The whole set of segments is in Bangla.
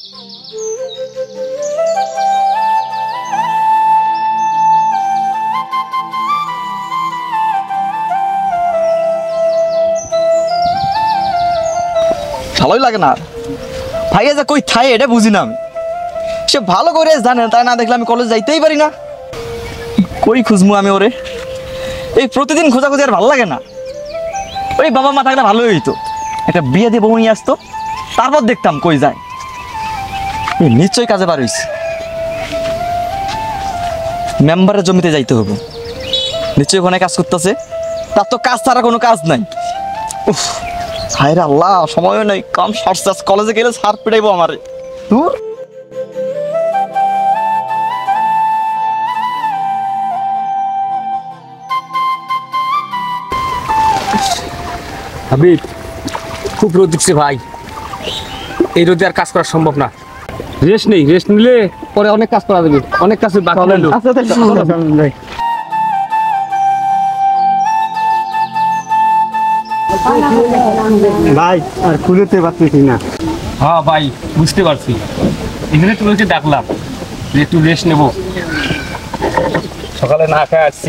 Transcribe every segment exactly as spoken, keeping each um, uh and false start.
ভালোই লাগে না ভাইয়া যা কই থাই এটা বুঝি না আমি। সে ভালো করে জানে, তাই না দেখলে আমি কলেজ যাইতেই পারি না। কই খুঁজবো আমি ওরে? এই প্রতিদিন খোঁজাখুঁজি আর ভালো লাগে না। ওই বাবা মা থাকলে ভালোই হইতো, একটা বিয়ে দিয়ে বউ নিয়ে আসতো, তারপর দেখতাম কই যায়। নিশ্চয়ই কাজে বার হইছে, মেম্বারের জমিতে যাইতে হবে, নিশ্চয়ই ওখানে কাজ করতেছে। তার তো কাজ ছাড়া কোনো কাজ নাই। উফ, হায় রে আল্লাহ, সময়ও নাই, কাম সরসাস, কলেজে গেলে সার পিটাইবো আমারে। দূর হাবিব, খুব রোদ দিচ্ছে ভাই, এই রোদে আর কাজ করা সম্ভব না। রেস্ট নেই, রেস্ট নিলে পরে অনেক কাজ করা যাবে, অনেক কাজ বাকি রইল। ভাই আর খুলতে পারতেছি না। হ্যাঁ ভাই, বুঝতে পারছি, এখানে তোমাকে ডাকলাম যে একটু রেস্ট নেব, সকালে না খেয়ে আসছি।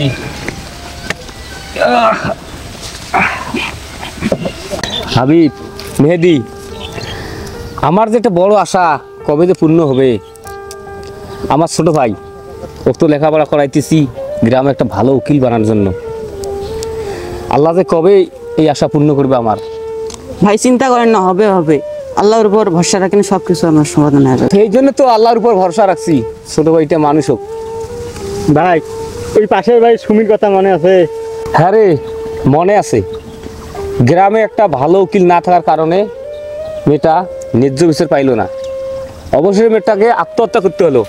হাবিব, মেহেদি, আমার যেটা বড় আশা কবে যে পূর্ণ হবে। আমার ছোট ভাই, ও তো লেখাপড়া করাইতেছি গ্রামে একটা ভালো উকিল বানানোর জন্য। আল্লাহ যে কবে এই আশা পূর্ণ করবে আমার। ভাই চিন্তা করেন না, হবে হবে, আল্লাহর উপর ভরসা রাখেন, সব কিছু আমার সমাধান হয়ে যাবে। সেই জন্য তো আল্লাহর উপর ভরসা রাখছি, ছোট ভাইটা মানুষ হোক। ভাই ওই পাশের ভাই সুমির কথা মনে আছে? হ্যাঁ রে, মনে আছে। গ্রামে একটা ভালো উকিল না থাকার কারণে মেয়েটা ন্যায্য বিচার পাইল না, অবশ্যই মেয়েটাকে আত্মহত্যা করতে হলো।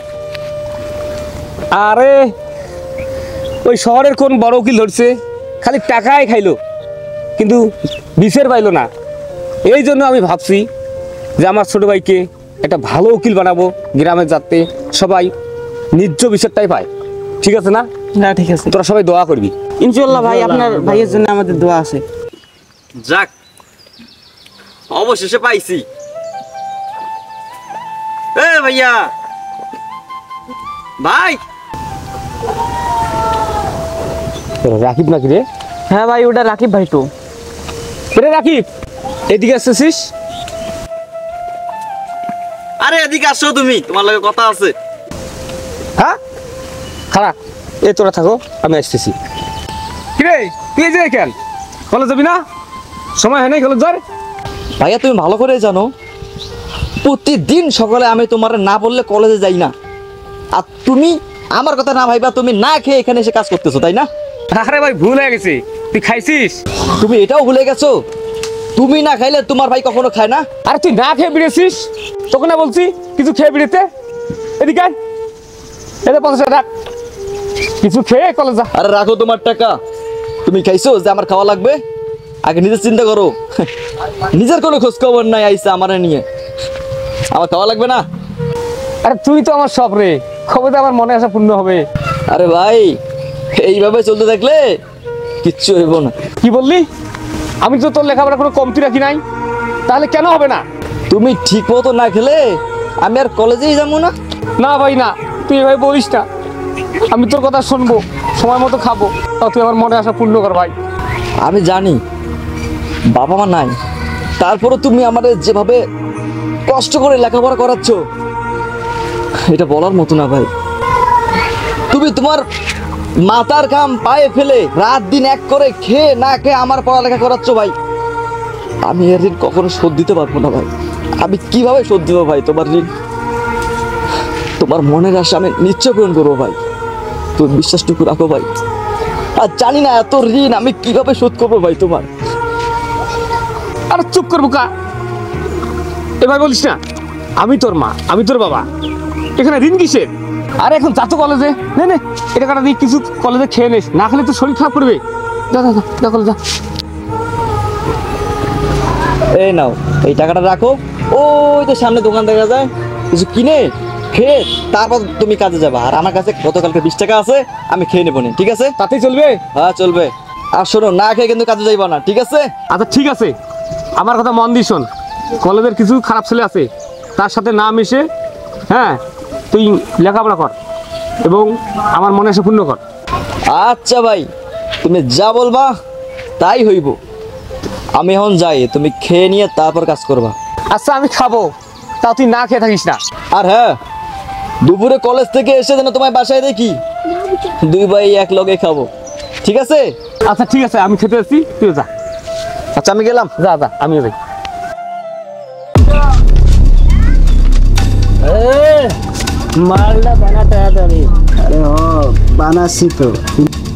আরে ওই শহরের কোন বড় উকিল ধরছে, খালি টাকাই খাইলো, কিন্তু বিচার পাইলো না। এই জন্য আমি ভাবছি যে আমার ছোট ভাইকে একটা ভালো উকিল বানাবো গ্রামে, যাতে সবাই ন্যায্য বিচারটাই পায়। ঠিক আছে না? না ঠিক আছে, তোরা সবাই দোয়া করবি ইনশাআল্লাহ। ভাই আপনার ভাইয়ের জন্য আমাদের দোয়া আছে। যাক, অবশেষে পাইছি। এ ভাইয়া, ভাই রাকিব নাকি রে? হ্যাঁ ভাই, ওটা রাকিব ভাই তো। রে রাকিব, এদিকে আসছিস? আরে এদিকে আসো, তুমি, তোমার লগে কথা আছে। হ্যাঁ খারাপ, এ তোরা থাকো, আমি আসতেছি। কিরে তুই এই যে কেন কলেজ যাবি না? সময় হয় নাই কলেজ যার? ভাইয়া তুমি ভালো করে জানো, প্রতিদিন সকালে আমি তোমার না বললে কলেজে যাই না, আর তুমি আমার কথা না ভাইবা তুমি না খেয়ে এখানে এসে কাজ করতেছো, তাই না? আরে ভাই ভুল হয়ে গেছে, তুই খাইছিস? তুমি এটাও ভুলে গেছো, তুমি না খাইলে তোমার ভাই কখনো খায় না। আরে তুই না খেয়ে বেরিয়েছিস, তোকে না বলছি কিছু খেয়ে বেরিয়েতে। এদিকে এটা পঞ্চাশ টাকা রাখ, কিছু খেয়ে কলেজ যা। আরে রাখো তোমার টাকা, তুমি খাইছো যে আমার খাওয়া লাগবে? আগে নিজের চিন্তা করো, নিজের কোনো খোঁজ খবর নাই, আইসা আমার নিয়ে, আমার খাওয়া লাগবে না? আরে তুই তো আমার সব রে, কবে তো আমার মনে আসা পূর্ণ হবে। আরে ভাই, এইভাবে চলতে থাকলে কিচ্ছু হইব না। কি বললি? আমি তো তোর লেখাপড়া কোনো কমতি রাখি নাই, তাহলে কেন হবে না? তুমি ঠিক মতো না খেলে আমি আর কলেজেই যাবো না। না ভাই না, তুই এভাবে বলিস না, আমি তোর কথা শুনবো, সময় মতো খাবো, তাও তুই আমার মনে আসা পূর্ণ কর ভাই। আমি জানি বাবা মা নাই, তারপরে তুমি আমাদের যেভাবে কষ্ট করে লেখাপড়া করাচ্ছ, এটা বলার মতো না ভাই। তুমি তোমার মাথার ঘাম পায়ে ফেলে রাত দিন এক করে খেয়ে না খেয়ে আমার পড়ালেখা করাচ্ছ ভাই। আমি এর ঋণ কখনো শোধ দিতে পারবো না ভাই। আমি কিভাবে শোধ দেবো ভাই তোমার ঋণ? তোমার মনের আশা আমি নিশ্চয় পূরণ করবো ভাই, তুমি বিশ্বাসটুকু রাখো ভাই। আর জানি না এত ঋণ আমি কিভাবে শোধ করবো ভাই তোমার। আর চুপ করবো কা, এবার বলিস না, আমি তোর মা, আমি তোর বাবা, এখানে ঋণ কিসের? আর এখন যা তো কলেজে, নে নে এটা কাটা দিয়ে কিছু কলেজে খেয়ে নিস, না খেলে তো শরীর খারাপ করবে। যা যা যা কলেজ যা। এই নাও, এই টাকাটা রাখো, ওই তো সামনে দোকান দেখা যায়, কিছু কিনে খেয়ে তারপর তুমি কাজে যাবা। আর আমার কাছে গতকালকে বিশ টাকা আছে, আমি খেয়ে নেবো নি, ঠিক আছে? তাতেই চলবে? হ্যাঁ চলবে। আর শোনো, না খেয়ে কিন্তু কাজে যাইবা না, ঠিক আছে? আচ্ছা ঠিক আছে, আমার কথা মন দিয়ে শোন, কলেজের কিছু খারাপ ছেলে আছে, তার সাথে না মিশে, হ্যাঁ তুই লেখাপড়া কর এবং আমার মনে আশা পূর্ণ কর। আচ্ছা ভাই, তুমি যা বলবা তাই হইব। আমি এখন যাই, তুমি খেয়ে নিয়ে তারপর কাজ করবা। আচ্ছা আমি খাবো, তা তুই না খেয়ে থাকিস না। আর হ্যাঁ, দুপুরে কলেজ থেকে এসে যেন তোমায় বাসায় দেখি, দুই ভাই এক লগে খাবো, ঠিক আছে? আচ্ছা ঠিক আছে, আমি খেতে আসছি, তুই যা। আচ্ছা আমি গেলাম। যা যা, আমিও যাই। মালটা বানাতে হবে। আরে ও বানাচ্ছি তো।